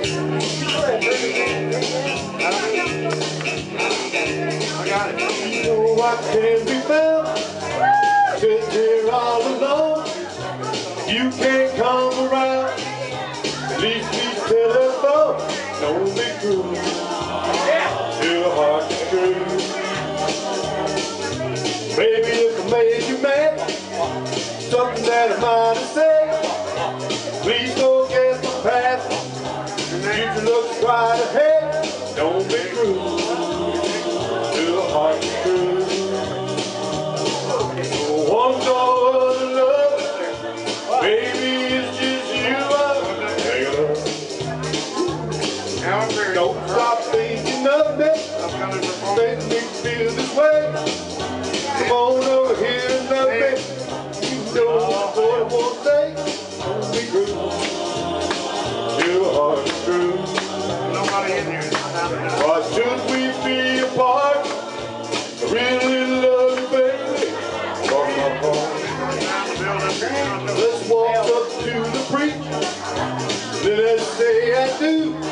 I got it. So I can't be found, sit here all alone. You can't come around, at least be telephone. Don't be cruel to a heart that's true. Maybe if I made you mad, something that I might have said, please forget the past. Future looks right ahead. Don't be cruel to a heart that's true. One no other love, baby, it's just you I'm hanging up. Don't stop thinking of me, make me feel this way. Come on over here and love me. You know what I won't say. Don't be cruel to a heart that's true. Nobody in here. Why should we be apart? I really love you, baby, from my heart. Let's walk up to the preacher, then let's say I do.